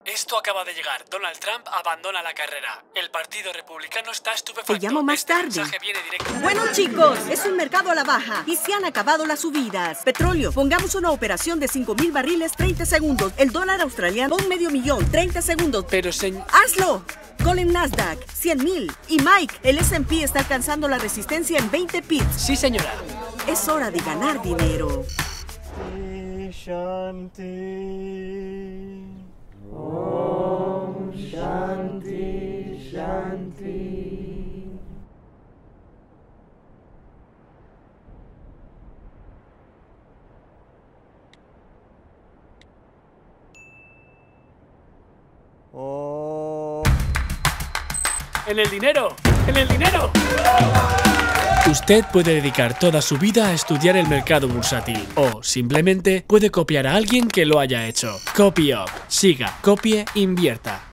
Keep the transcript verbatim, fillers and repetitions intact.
Esto acaba de llegar. Donald Trump abandona la carrera. El Partido Republicano está estupefacto. Te llamo más este tarde. mensaje viene directo. Bueno, chicos, es un mercado a la baja y se han acabado las subidas. Petróleo, pongamos una operación de cinco mil barriles, treinta segundos. El dólar australiano, un medio millón, treinta segundos. Pero, señor... ¡Hazlo! Colin Nasdaq, cien mil. Y Mike, el ese and pe está alcanzando la resistencia en veinte pips. Sí, señora. Es hora de ganar dinero. Shanti. Om Shanti Shanti. Oh. ¡En el dinero! ¡En el dinero! Usted puede dedicar toda su vida a estudiar el mercado bursátil o, simplemente, puede copiar a alguien que lo haya hecho. CopyUp. Siga, copie, invierta.